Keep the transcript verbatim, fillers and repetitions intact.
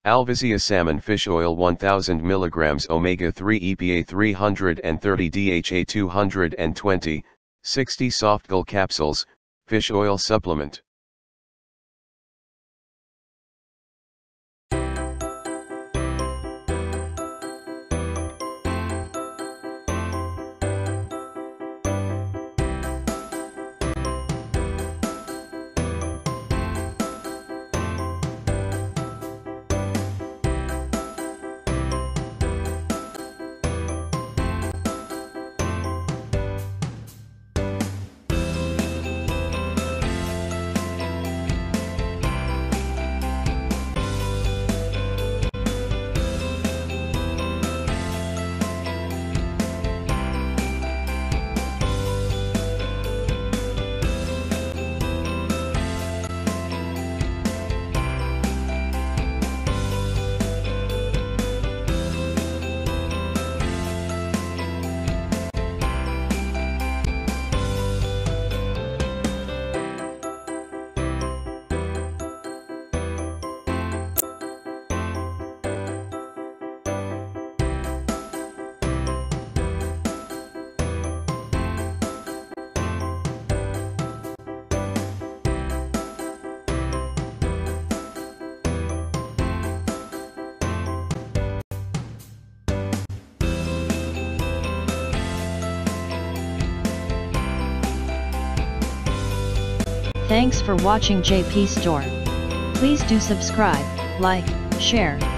Alvizia Salmon Fish Oil one thousand milligrams omega three E P A three hundred thirty D H A two hundred twenty, sixty Softgel Capsules, Fish Oil Supplement. Thanks for watching J P Store. Please do subscribe, like, share,